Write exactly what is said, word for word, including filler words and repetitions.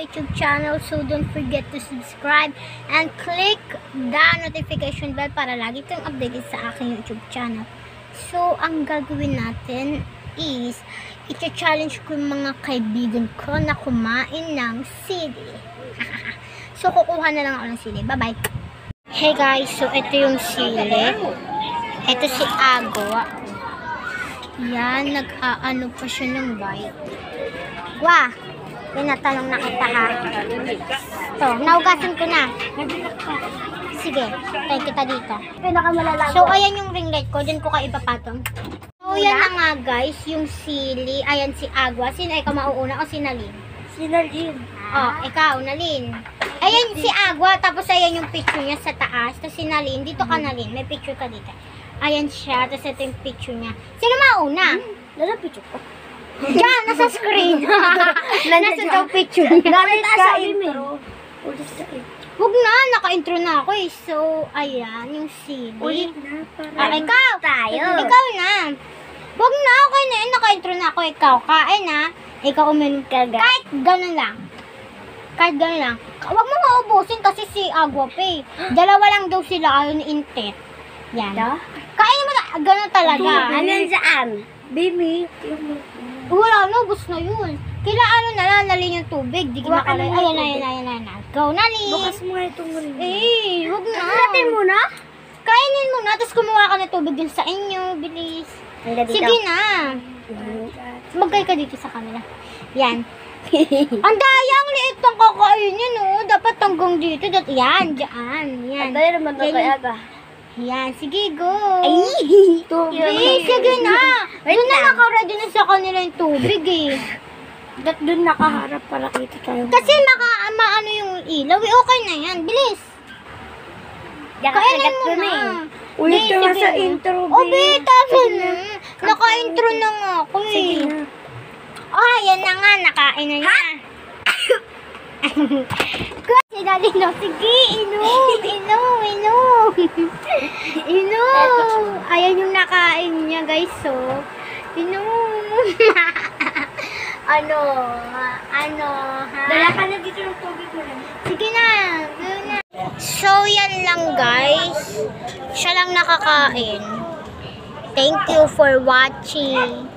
YouTube channel. So don't forget to subscribe and click the notification bell para lagi kang updated sa aking YouTube channel. So ang gagawin natin is i-challenge ko yung mga kaibigan ko na kumain ng sili. So kukuha na lang ako ng sili. Bye bye. Hey guys, so ito yung sili. Ito si Agwa. Yan, nag-aano pa siya ng bite. Wah, tinatanong na kita ha. Ito, naugasan ko na. Sige, tayo kita dito. So, ayan yung ring light ko. Diyan ko kayo ipapatong. So, yan na nga guys, yung sili. Ayan si Agwa. Sino ikaw mauuna o si Nalin? Si Nalin. Oh, ikaw, Nalin. Ayan si Agwa, tapos ayan yung picture niya sa taas. Tapos si Nalin, dito ka Nalin. May picture ka dito. Ayan siya, tapos ito yung picture niya. Sino mauna? Hmm, nasa picture ko. Diyan, nasa screen. Nasa daw picture niya. Gamit ka intro. Huwag na, naka-intro na ako eh. So, ayan, yung sili. Ulit na, para Ah, ikaw. tayo. Ikaw na. Huwag na, okay na yun. Naka-intro na ako. Ikaw, kain na. Ikaw uminom ka. Kahit ganun lang. Kahit ganun lang. Huwag mo maubusin kasi si Agwa pa eh. Dalawa lang daw sila ayaw ni Intet. Yan. Kain mo na. Ganun talaga. Ano yan saan? Baby. Wala na, ubos na yun. Kila ano na lang, nalin yung tubig. Di Wala ka makalay. na yung Ayan, ayan, ayan, ayan, ayan. Go, nalin. Bukas mo nga itong rin. Eh, huwag na. Kain mo na? Kainin mo na, tapos kumuha ka ng tubig dun sa inyo. Bilis. Sige na. Magkay ka dito sa kanila. Yan. Ang dayang liit ng kakainin, no? Dapat hanggang dito. Dat yan, dyan. Yan. Tayo naman na kaya ka. Yan, sige, go. Ay! Tubig. Eh, sige na. Doon na naka-ready na sa kanila yung tubig, eh. Dat doon nakaharap para kita tayo. Kasi maka, maano yung ilaw, eh, okay na yan. Bilis. Kainin mo na. Ulit Be, ka sige sa na. intro, O, be, tapos Sige na. Naka-intro na nga ako, eh. Sige na. Oh, yan na nga, nakain na niya. Si Daddy, no? Sige, inom, inom, inom. Inom. Ayan yung nakain niya, guys, so. Inom. Ano, ano, ha? Dala ka na dito ng tubig mo lang. Sige na, gawin na. So, yan lang, guys. Siya lang nakakain. Thank you for watching.